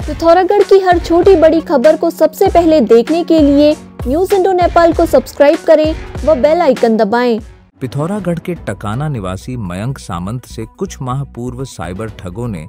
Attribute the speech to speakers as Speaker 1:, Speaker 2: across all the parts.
Speaker 1: पिथौरागढ़ की हर छोटी बड़ी खबर को सबसे पहले देखने के लिए न्यूज़ इंडो नेपाल को सब्सक्राइब करें व बेल आइकन दबाएं।
Speaker 2: पिथौरागढ़ के टकाना निवासी मयंक सामंत से कुछ माह पूर्व साइबर ठगों ने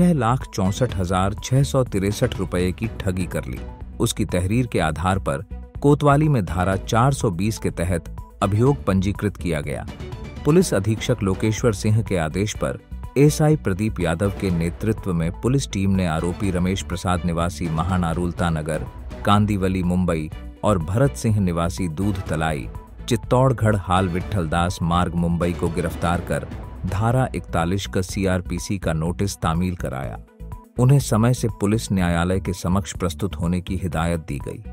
Speaker 2: 6,64,663 रुपए की ठगी कर ली। उसकी तहरीर के आधार पर कोतवाली में धारा 420 के तहत अभियोग पंजीकृत किया गया। पुलिस अधीक्षक लोकेश्वर सिंह के आदेश पर एसआई प्रदीप यादव के नेतृत्व में पुलिस टीम ने आरोपी रमेश प्रसाद निवासी महानारुलता नगर, कांदीवली मुंबई और भरत सिंह निवासी दूध तलाई, चित्तौड़गढ़ हाल विट्ठल दास मार्ग मुंबई को गिरफ्तार कर धारा 41 का सीआरपीसी का नोटिस तामील कराया। उन्हें समय से पुलिस न्यायालय के समक्ष प्रस्तुत होने की हिदायत दी गई।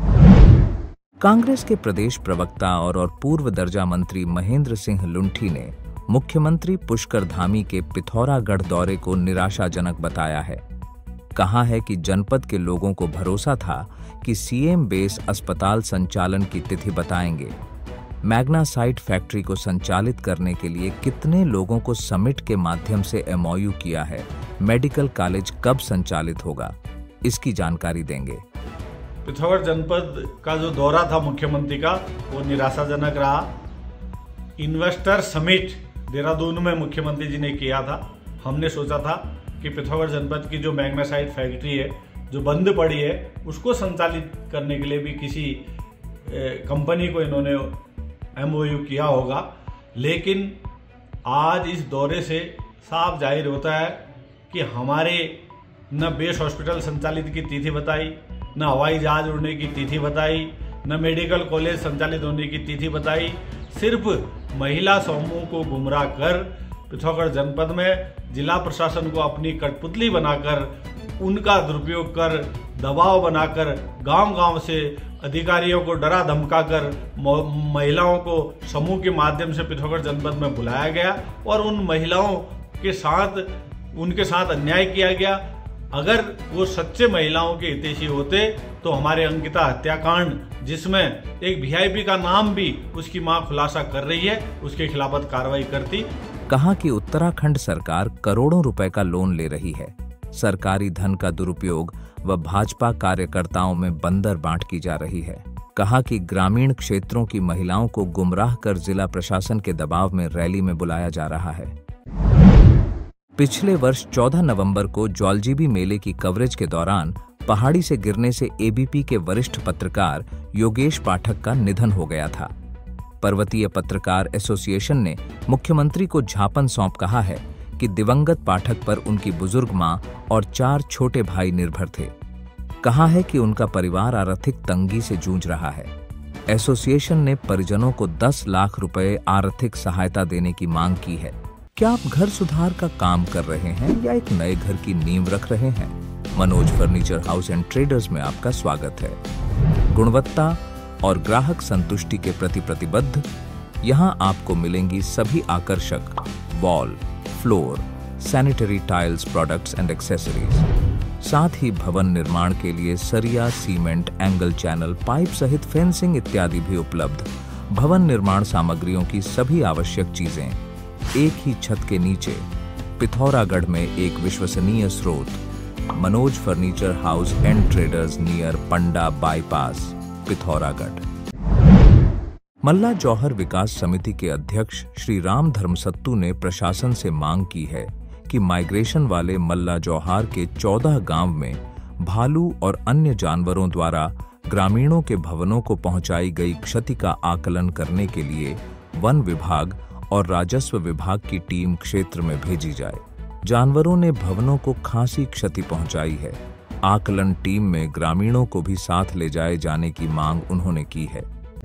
Speaker 2: कांग्रेस के प्रदेश प्रवक्ता और पूर्व दर्जा मंत्री महेंद्र सिंह लुंठी ने मुख्यमंत्री पुष्कर धामी के पिथौरागढ़ दौरे को निराशाजनक बताया है। कहा है कि जनपद के लोगों को भरोसा था कि सीएम बेस अस्पताल संचालन की तिथि बताएंगे। मैग्नासाइट फैक्ट्री को संचालित करने के लिए कितने लोगों को समिट के माध्यम से एमओयू किया है, मेडिकल कॉलेज कब संचालित होगा, इसकी जानकारी देंगे।
Speaker 3: पिथौरागढ़ जनपद का जो दौरा था मुख्यमंत्री का वो निराशाजनक रहा। इन्वेस्टर समिट देहरादून में मुख्यमंत्री जी ने किया था। हमने सोचा था कि पिथौरागढ़ जनपद की जो मैग्नासाइट फैक्ट्री है जो बंद पड़ी है उसको संचालित करने के लिए भी किसी कंपनी को इन्होंने एमओयू किया होगा, लेकिन आज इस दौरे से साफ जाहिर होता है कि हमारे न बेस हॉस्पिटल संचालित की तिथि बताई, न हवाई जहाज उड़ने की तिथि बताई, न मेडिकल कॉलेज संचालित होने की तिथि बताई। सिर्फ महिला समूह को गुमराह कर पिथौरागढ़ जनपद में जिला प्रशासन को अपनी कठपुतली बनाकर, उनका दुरुपयोग कर, दबाव बनाकर गांव-गांव से अधिकारियों को डरा धमकाकर महिलाओं को समूह के माध्यम से पिथौरागढ़ जनपद में बुलाया गया और उन महिलाओं के साथ उनके साथ अन्याय किया गया। अगर वो सच्चे महिलाओं के हितैषी होते तो हमारे अंकिता हत्याकांड, जिसमें एक वीआईपी का नाम भी उसकी मां खुलासा कर रही है, उसके खिलाफ कार्रवाई करती।
Speaker 2: कहा कि उत्तराखंड सरकार करोड़ों रुपए का लोन ले रही है। सरकारी धन का दुरुपयोग व भाजपा कार्यकर्ताओं में बंदर बांट की जा रही है। कहा कि ग्रामीण क्षेत्रों की महिलाओं को गुमराह कर जिला प्रशासन के दबाव में रैली में बुलाया जा रहा है। पिछले वर्ष 14 नवंबर को जौलजीबी मेले की कवरेज के दौरान पहाड़ी से गिरने से एबीपी के वरिष्ठ पत्रकार योगेश पाठक का निधन हो गया था। पर्वतीय पत्रकार एसोसिएशन ने मुख्यमंत्री को ज्ञापन सौंप कहा है कि दिवंगत पाठक पर उनकी बुजुर्ग मां और 4 छोटे भाई निर्भर थे। कहा है कि उनका परिवार आर्थिक तंगी से जूझ रहा है। एसोसिएशन ने परिजनों को 10 लाख रुपए आर्थिक सहायता देने की मांग की है। क्या आप घर सुधार का काम कर रहे हैं या एक नए घर की नींव रख रहे हैं? Manoj furniture house and traders में आपका स्वागत है। गुणवत्ता और ग्राहक संतुष्टि के प्रति प्रतिबद्ध, यहां आपको मिलेंगी सभी आकर्षक wall, floor, sanitary tiles products and accessories. साथ ही भवन निर्माण के लिए सरिया, सीमेंट, एंगल चैनल, पाइप सहित फेंसिंग इत्यादि भी उपलब्ध। भवन निर्माण सामग्रियों की सभी आवश्यक चीजें एक ही छत के नीचे। पिथौरागढ़ में एक विश्वसनीय स्रोत, Manoj furniture house and traders near Panda bypass, Pithoragarh. Malla Johar विकास समिति के अध्यक्ष श्री राम धर्मसत्तू ने प्रशासन से मांग की है कि माइग्रेशन वाले मल्ला जौहर के 14 गांव में भालू और अन्य जानवरों द्वारा ग्रामीणों के भवनों को पहुंचाई गई क्षति का आकलन करने के लिए वन विभाग और राजस्व विभाग की टीम क्षेत्र में भेजी जाए। जानवरों ने भवनों को खासी क्षति पहुंचाई है। आकलन टीम में ग्रामीणों को भी साथ ले जाए जाने की मांग उन्होंने की है।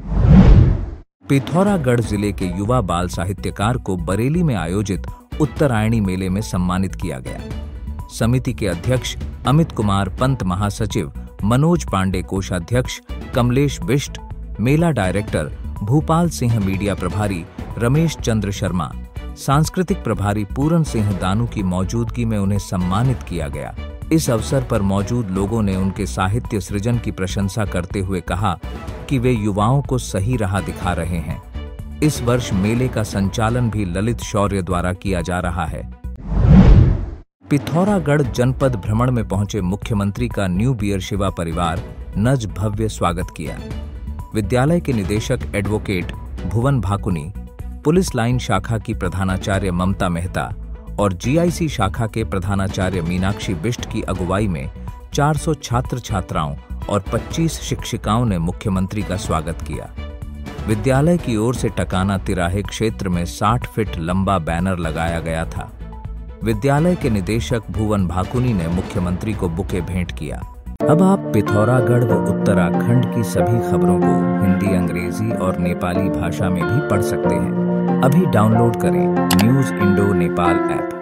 Speaker 2: पिथौरागढ़ जिले के युवा बाल साहित्यकार को बरेली में आयोजित उत्तरायणी मेले में सम्मानित किया गया। समिति के अध्यक्ष अमित कुमार पंत, महासचिव मनोज पांडे, कोषाध्यक्ष कमलेश बिष्ट, मेला डायरेक्टर भूपाल सिंह, मीडिया प्रभारी रमेश चंद्र शर्मा, सांस्कृतिक प्रभारी पूरन सिंह दानू की मौजूदगी में उन्हें सम्मानित किया गया। इस अवसर पर मौजूद लोगों ने उनके साहित्य सृजन की प्रशंसा करते हुए कहा कि वे युवाओं को सही राह दिखा रहे हैं। इस वर्ष मेले का संचालन भी ललित शौर्य द्वारा किया जा रहा है। पिथौरागढ़ जनपद भ्रमण में पहुंचे मुख्यमंत्री का न्यू बियरशिवा परिवार नज भव्य स्वागत किया। विद्यालय के निदेशक advocate Bhuvan Bhakuni, police line शाखा की प्रधानाचार्य ममता मेहता और जीआईसी शाखा के प्रधानाचार्य मीनाक्षी बिष्ट की अगुवाई में 400 छात्र छात्राओं और 25 शिक्षिकाओं ने मुख्यमंत्री का स्वागत किया। विद्यालय की ओर से टकाना तिराहे क्षेत्र में 60 फीट लंबा बैनर लगाया गया था। विद्यालय के निदेशक भुवन भाकुनी ने मुख्यमंत्री को बुके भेंट किया। अब आप पिथौरागढ़ व उत्तराखंड की सभी खबरों को हिंदी, अंग्रेजी और नेपाली भाषा में भी पढ़ सकते हैं। अभी डाउनलोड करें न्यूज़ इंडो नेपाल ऐप।